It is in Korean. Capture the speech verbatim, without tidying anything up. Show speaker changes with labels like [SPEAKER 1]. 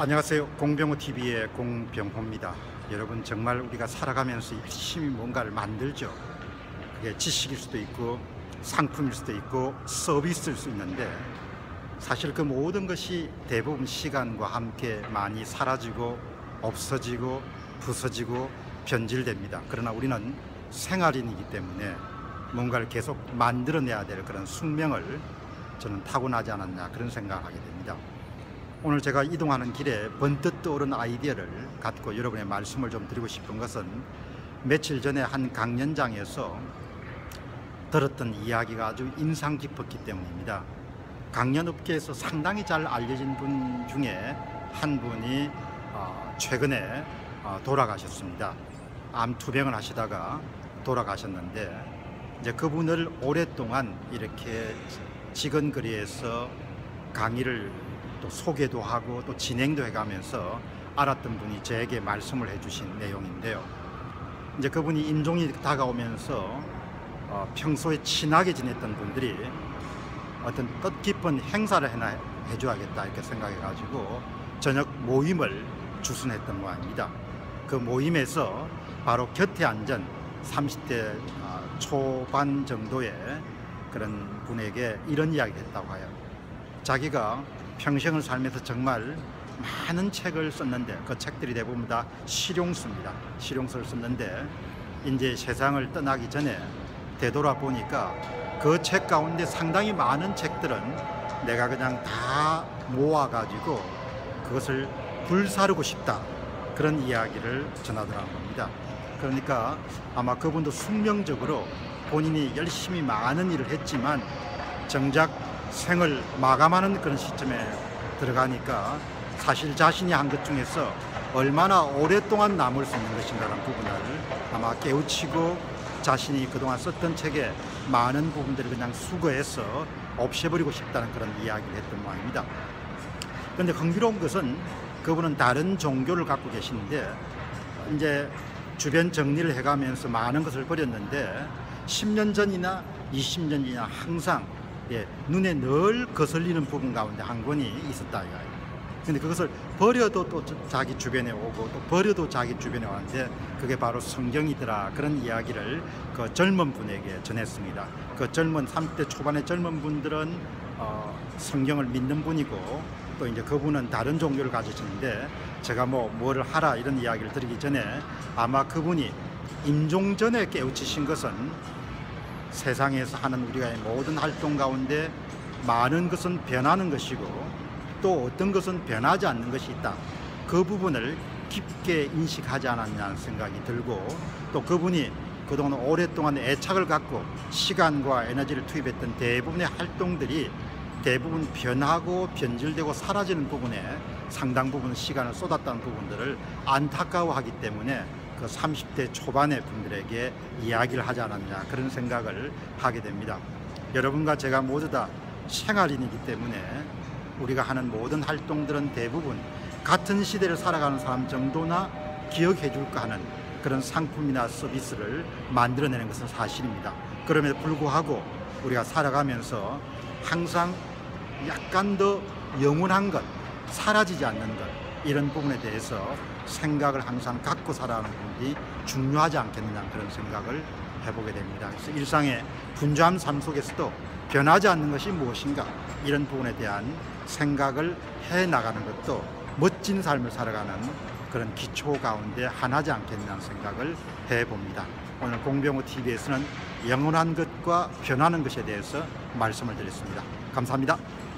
[SPEAKER 1] 안녕하세요. 공병호티비의 공병호입니다. 여러분, 정말 우리가 살아가면서 열심히 뭔가를 만들죠. 그게 지식일 수도 있고 상품일 수도 있고 서비스일 수 있는데, 사실 그 모든 것이 대부분 시간과 함께 많이 사라지고 없어지고 부서지고 변질됩니다. 그러나 우리는 생활인이기 때문에 뭔가를 계속 만들어내야 될 그런 숙명을 저는 타고나지 않았나, 그런 생각을 하게 됩니다. 오늘 제가 이동하는 길에 번뜩 떠오른 아이디어를 갖고 여러분의 말씀을 좀 드리고 싶은 것은, 며칠 전에 한 강연장에서 들었던 이야기가 아주 인상 깊었기 때문입니다. 강연업계에서 상당히 잘 알려진 분 중에 한 분이 최근에 돌아가셨습니다. 암 투병을 하시다가 돌아가셨는데, 이제 그분을 오랫동안 이렇게 지근거리에서 강의를 또 소개도 하고 또 진행도 해가면서 알았던 분이 저에게 말씀을 해주신 내용인데요. 이제 그분이 임종이 다가오면서 어, 평소에 친하게 지냈던 분들이 어떤 뜻깊은 행사를 해나 해줘야겠다 이렇게 생각해가지고 저녁 모임을 주선했던 모양입니다. 그 모임에서 바로 곁에 앉은 삼십 대 초반 정도의 그런 분에게 이런 이야기를 했다고 해요. 자기가 평생을 살면서 정말 많은 책을 썼는데, 그 책들이 대부분 다 실용서입니다. 실용서를 썼는데, 이제 세상을 떠나기 전에 되돌아보니까 그 책 가운데 상당히 많은 책들은 내가 그냥 다 모아가지고 그것을 불사르고 싶다, 그런 이야기를 전하더라는 겁니다. 그러니까 아마 그분도 숙명적으로 본인이 열심히 많은 일을 했지만 정작 생을 마감하는 그런 시점에 들어가니까 사실 자신이 한 것 중에서 얼마나 오랫동안 남을 수 있는 것인가라는 부분을 아마 깨우치고, 자신이 그동안 썼던 책의 많은 부분들을 그냥 수거해서 없애버리고 싶다는 그런 이야기를 했던 모양입니다. 그런데 흥미로운 것은, 그분은 다른 종교를 갖고 계시는데 이제 주변 정리를 해가면서 많은 것을 버렸는데, 십 년 전이나 이십 년 전이나 항상 예, 눈에 늘 거슬리는 부분 가운데 한 권이 있었다 이거예요. 근데 그것을 버려도 또 자기 주변에 오고 또 버려도 자기 주변에 왔는데, 그게 바로 성경이더라, 그런 이야기를 그 젊은 분에게 전했습니다. 그 젊은 삼십 대 초반의 젊은 분들은 어, 성경을 믿는 분이고, 또 이제 그분은 다른 종교를 가지셨는데, 제가 뭐 뭐를 하라 이런 이야기를 드리기 전에 아마 그분이 임종 전에 깨우치신 것은, 세상에서 하는 우리가 모든 활동 가운데 많은 것은 변하는 것이고 또 어떤 것은 변하지 않는 것이 있다, 그 부분을 깊게 인식하지 않았냐는 생각이 들고, 또 그분이 그동안 오랫동안 애착을 갖고 시간과 에너지를 투입했던 대부분의 활동들이 대부분 변하고 변질되고 사라지는 부분에 상당 부분 시간을 쏟았다는 부분들을 안타까워하기 때문에 그 삼십 대 초반의 분들에게 이야기를 하지 않았냐, 그런 생각을 하게 됩니다. 여러분과 제가 모두 다 생활인이기 때문에 우리가 하는 모든 활동들은 대부분 같은 시대를 살아가는 사람 정도나 기억해 줄까 하는 그런 상품이나 서비스를 만들어내는 것은 사실입니다. 그럼에도 불구하고 우리가 살아가면서 항상 약간 더 영원한 것, 사라지지 않는 것, 이런 부분에 대해서 생각을 항상 갖고 살아가는 부분이 중요하지 않겠느냐, 그런 생각을 해보게 됩니다. 그래서 일상의 분주한 삶 속에서도 변하지 않는 것이 무엇인가, 이런 부분에 대한 생각을 해나가는 것도 멋진 삶을 살아가는 그런 기초 가운데 하나지 않겠느냐는 생각을 해봅니다. 오늘 공병호티비에서는 영원한 것과 변하는 것에 대해서 말씀을 드렸습니다. 감사합니다.